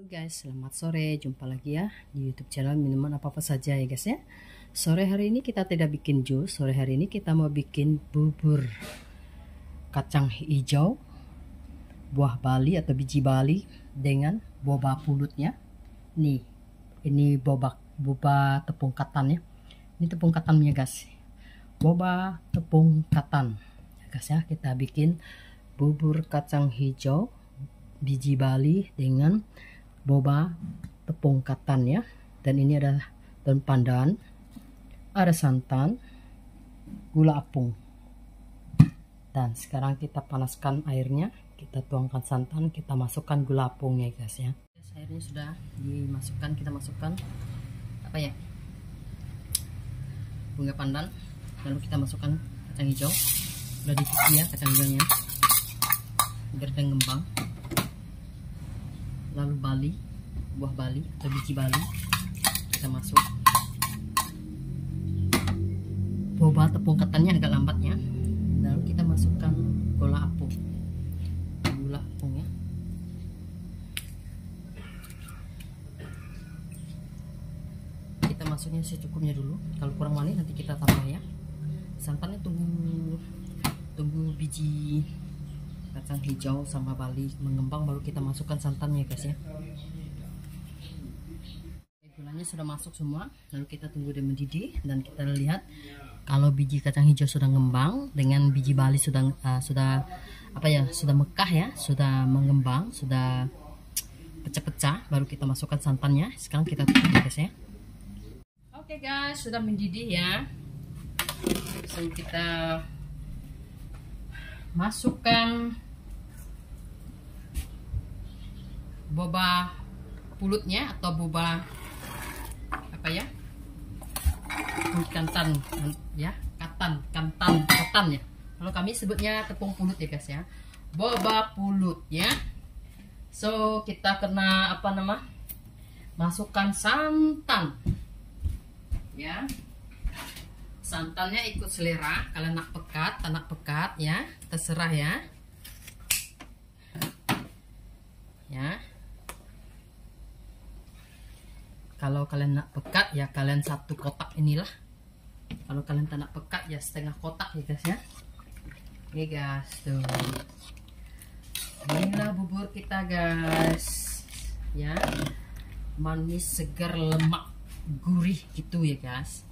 Guys, selamat sore. Jumpa lagi ya di YouTube channel minuman apa-apa saja ya guys ya. Sore hari ini kita tidak bikin jus. Sore hari ini kita mau bikin bubur kacang hijau, buah bali atau biji bali dengan boba pulutnya. Nih, ini boba tepung katan ya. Ini tepung katannya guys. Boba tepung katan. Ya guys ya, kita bikin bubur kacang hijau, biji bali dengan boba tepung katan ya. Dan ini adalah daun pandan, ada santan, gula apung. Dan sekarang kita panaskan airnya, kita tuangkan santan, kita masukkan gula apungnya guys ya. Airnya sudah dimasukkan, kita masukkan apa ya, bunga pandan, lalu kita masukkan kacang hijau, sudah dicuci ya kacang hijaunya biar dia ngembang. Lalu bali, buah bali atau biji bali kita masuk. Boba tepung ketannya agak lambat ya. Lalu kita masukkan gula apung, ya. Kita masuknya secukupnya dulu. Kalau kurang manis nanti kita tambah ya. Santannya tunggu biji kacang hijau sama bali mengembang, baru kita masukkan santannya guys ya. Gulanya sudah masuk semua, lalu kita tunggu dia mendidih dan kita lihat kalau biji kacang hijau sudah ngembang dengan biji bali sudah mekah ya, sudah mengembang, sudah pecah-pecah, baru kita masukkan santannya. Sekarang kita tutup guys ya. Oke guys, sudah mendidih ya. So kita masukkan boba pulutnya atau boba apa ya, katan ya, katan ya. Kalau kami sebutnya tepung pulut ya guys ya, boba pulut ya. So kita kena masukkan santan ya. Santannya ikut selera, kalian nak pekat, tak nak pekat ya, terserah ya. Ya. Kalau kalian nak pekat ya kalian satu kotak inilah. Kalau kalian tak nak pekat ya setengah kotak ya guys ya. Oke guys, tuh. Inilah bubur kita guys. Ya. Manis, segar, lemak, gurih gitu ya guys.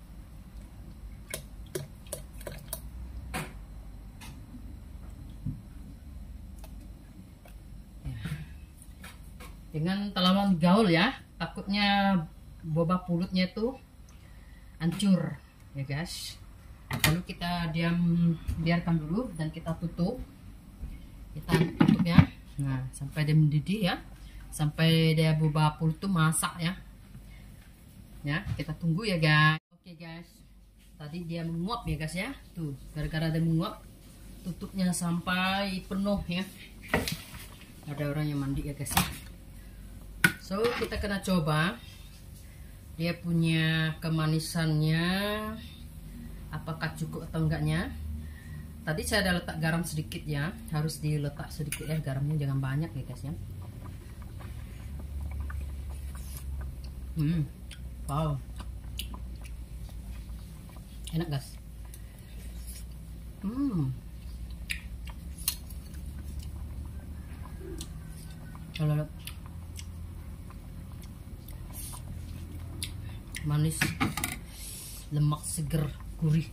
Dengan telawan gaul ya, takutnya boba pulutnya itu hancur ya guys. Lalu kita biarkan dulu dan kita tutup ya. Nah, sampai dia mendidih ya, sampai dia boba pulut itu masak ya. Ya, kita tunggu ya guys. Oke guys, tadi dia menguap ya guys ya. Tuh, gara-gara dia menguap, tutupnya sampai penuh ya. Ada orang yang mandi ya guys ya. So kita kena coba dia punya kemanisannya apakah cukup atau enggaknya. Tadi saya ada letak garam sedikit ya, harus diletak sedikit ya, garamnya jangan banyak ya guys ya. Wow, enak guys. Kalau manis, lemak, seger, gurih.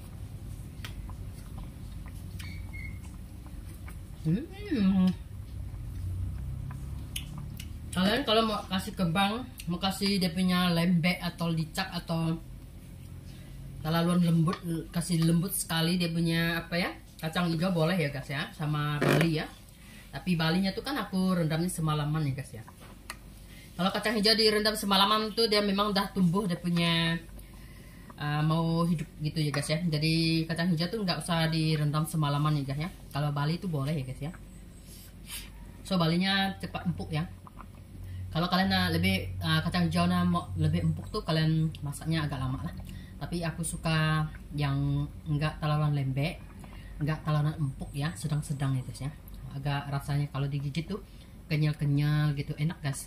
Kalian kalau mau kasih kembang, mau kasih dia punya lembek atau licak atau terlaluan lembut, kasih lembut sekali dia punya kacang hijau boleh ya guys ya, sama bali ya. Tapi balinya tuh kan aku rendamnya semalaman ya guys ya. Kalau kacang hijau direndam semalaman tuh dia memang udah tumbuh, dia punya mau hidup gitu ya guys ya. Jadi kacang hijau tuh nggak usah direndam semalaman ya guys ya. Kalau bali itu boleh ya guys ya. So balinya cepat empuk ya. Kalau kalian lebih kacang hijaunya mau lebih empuk tuh kalian masaknya agak lama lah. Tapi aku suka yang nggak terlalu lembek, nggak terlalu empuk ya, sedang-sedang ya guys ya. Agak rasanya kalau digigit tuh kenyal-kenyal gitu, enak guys.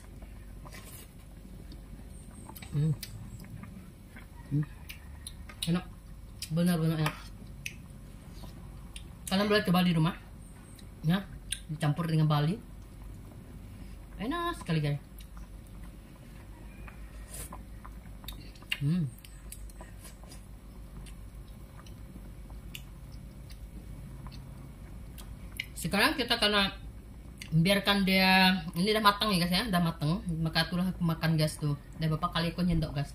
Enak, benar-benar enak. Kalian boleh coba di rumah ya, dicampur dengan Bali, enak sekali guys. Sekarang kita karena biarkan dia ini udah matang ya guys ya, udah matang, maka itulah aku makan guys tuh. Dan bapak kali aku nyendok guys.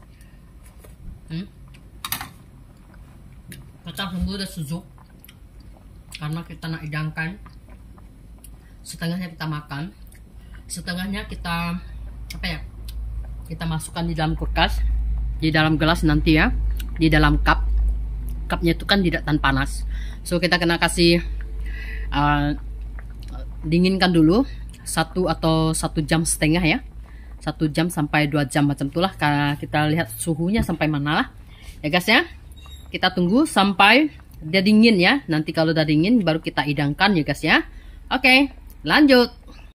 Kacang sumbu udah sujuk karena kita nak hidangkan. Setengahnya kita makan, setengahnya kita apa ya, kita masukkan di dalam kulkas, di dalam gelas nanti ya, di dalam cupnya itu kan tidak tahan panas, so kita kena kasih dinginkan dulu 1 atau 1,5 jam ya, 1 jam sampai 2 jam macam itulah. Kita lihat suhunya sampai mana lah ya guys ya. Kita tunggu sampai dia dingin ya, nanti kalau udah dingin baru kita hidangkan ya guys ya. Oke, lanjut.